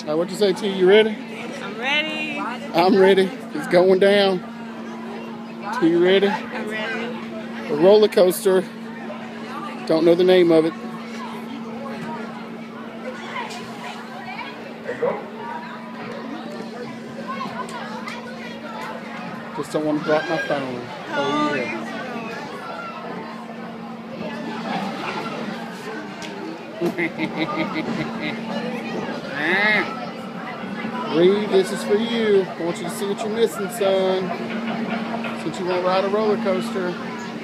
What'd you say, T? You ready? I'm ready. I'm ready. It's going down. T, you ready? I'm ready. A roller coaster. Don't know the name of it. Just don't want to drop my phone. Oh yeah. Reed, this is for you. I want you to see what you're missing, son. Since you won't ride a roller coaster.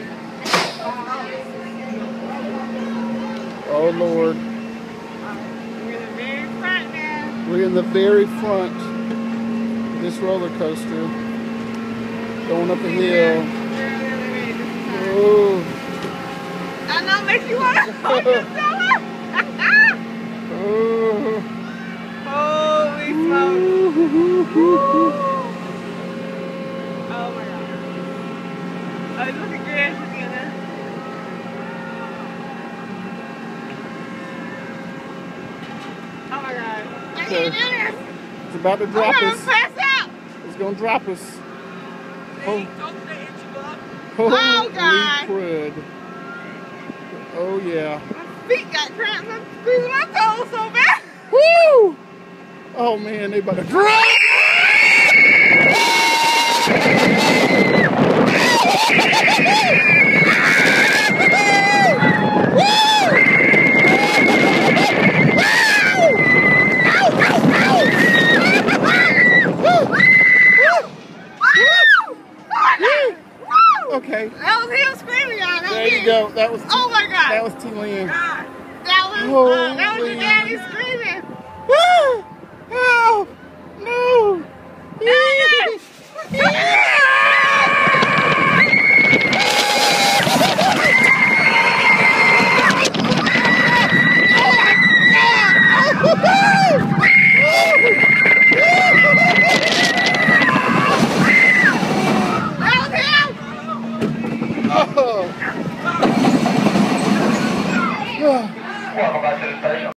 Oh Lord. We're in the very front now. We're in the very front of this roller coaster. Going up a hill. Oh. I know, makes you want to hold yourself up. Oh. Holy smokes. Oh my God. Oh, it's looking good together. Oh my God. I can't do this. It's about to drop I'm us. gonna pass out. It's going to drop us. Holy Holy God. crud. Oh yeah. My feet got cramps. I'm squeezing my toes so bad. Woo! Oh man, they about to drop. Okay. That was him screaming, y'all. There you go. That was. Oh my God. That was T. Lynn. That was Holy. your daddy screaming. Oh no! Oh.